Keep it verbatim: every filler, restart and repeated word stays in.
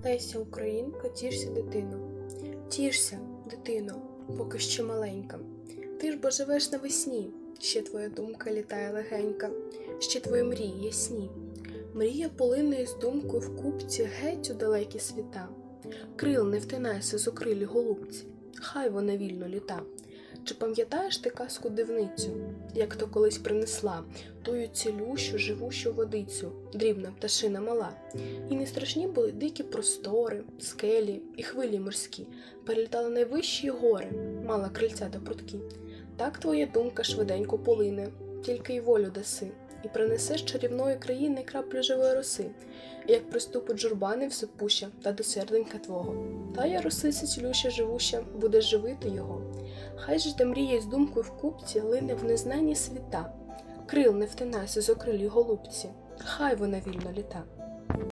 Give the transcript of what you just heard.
Леся Українка, тішся, дитино. Тішся, дитино, поки ще маленька. Ти ж бо живеш навесні, ще твоя думка літає легенька, ще твої мрії ясні. Мрія полине із думкою в купці геть у далекі світа. Крил не втинайся з окрилі голубці, хай вона вільно літа. Чи пам'ятаєш ти казку дивницю, як то колись принесла тую цілющу, живущу водицю, дрібна пташина мала? І не страшні були дикі простори, скелі і хвилі морські, перелітали найвищі гори, мала крильця та прутки. Так твоя думка швиденько полине, тільки й волю даси, і принесеш чарівної країни краплю живої роси, і як приступить журбани всепуща та до серденька твого. Та я росиця цілюща живуща, будеш живити його. Хай же та мрія з думкою в купці лине в незнані світа. Крил не втинайся з окрилі голубці, хай вона вільно літа.